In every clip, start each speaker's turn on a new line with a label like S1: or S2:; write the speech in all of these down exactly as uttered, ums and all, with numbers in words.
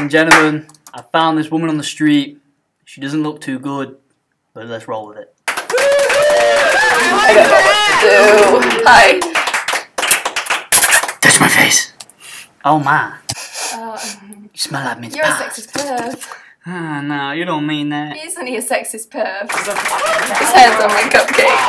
S1: and gentlemen, I found this woman on the street. She doesn't look too good, but let's roll with it.
S2: I don't know what to do. Hi.
S1: Touch my face. Oh my.
S2: Uh,
S1: You smell like mince
S2: you're a
S1: pies.
S2: sexist perv.
S1: Ah, no, you don't mean that.
S2: Isn't he a sexist perv? His head's on my cupcake.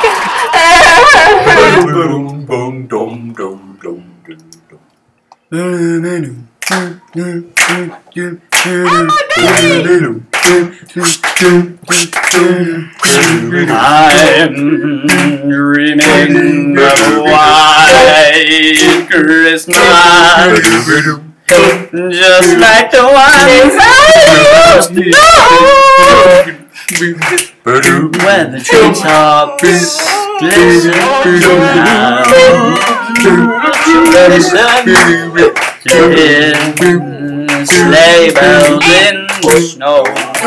S1: I'm dreaming of a white Christmas, just like the one I used to know, when the treetops glisten now, listen, sleigh bells in the snow.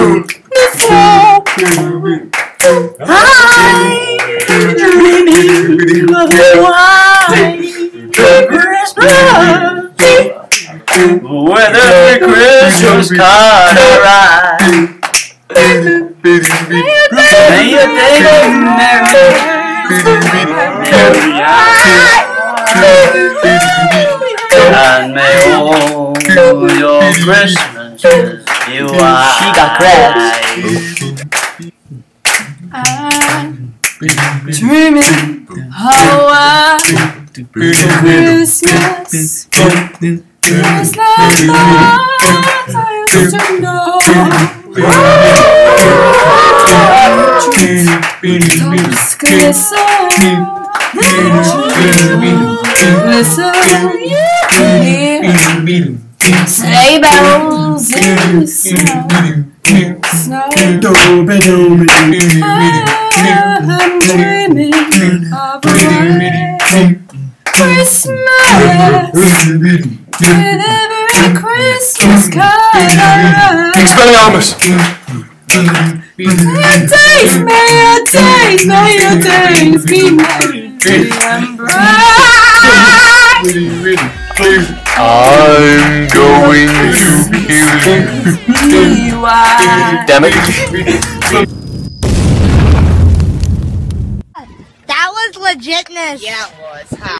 S1: I'm dreaming of a white Christmas, with every Christmas card I write. May your day be merry, merry, and may all your Christmases be white. She got crabs.
S2: I'm dreaming how I Christmas is like the ones I used to know. Treetops glisten, listen, sleigh bells in the snow. Snow. I'm dreaming of a white Christmas, with every Christmas card I write.
S3: Expelliarmus!
S2: May your days, may your days, may your days be merry and bright.
S3: I'm going to kill you. Damn it.
S4: That was legitness.
S5: Yeah, it was. Huh?